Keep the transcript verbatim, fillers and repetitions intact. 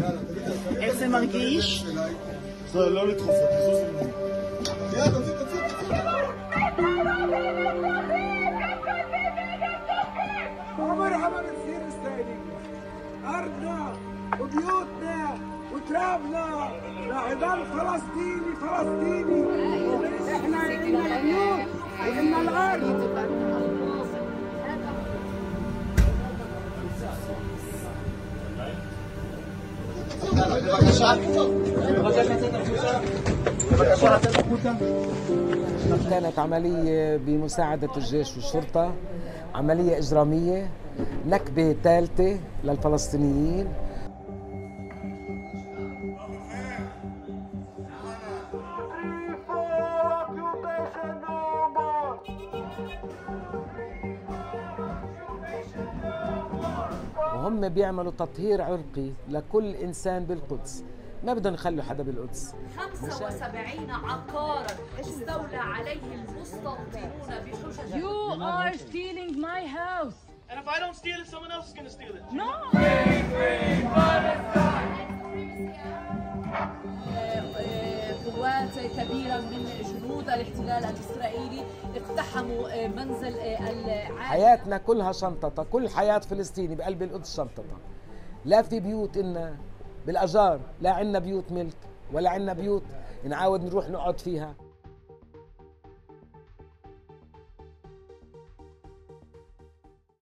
איך זה מרגיש? זה לא לדחוף אותי, יאללה, תצאי, תצאי, תצאי. عمرها ما بتصير استهلك أرضنا وبيوتنا وترابنا راح يضل فلسطيني فلسطيني. احنا إلنا بيوت وإلنا الأرض. كانت عملية بمساعدة الجيش والشرطة، عملية إجرامية، نكبة ثالثة للفلسطينيين. وهم بيعملوا تطهير عرقي لكل إنسان بالقدس، ما بدهم يخلوا حدا بالقدس. خمسة وسبعين عقارا استولى عليه المستوطنون بحجج. You are stealing my house. And if I don't steal it, someone else is going to steal it. No. قوات كبيرة من جنود الاحتلال الإسرائيلي اقتحموا منزل العائلة. حياتنا كلها شنطتها، كل حياة فلسطيني بقلب القدس شنطتها. لا في بيوت إلنا بالأجار، لا عندنا بيوت ملك ولا عندنا بيوت نعاود نروح نقعد فيها.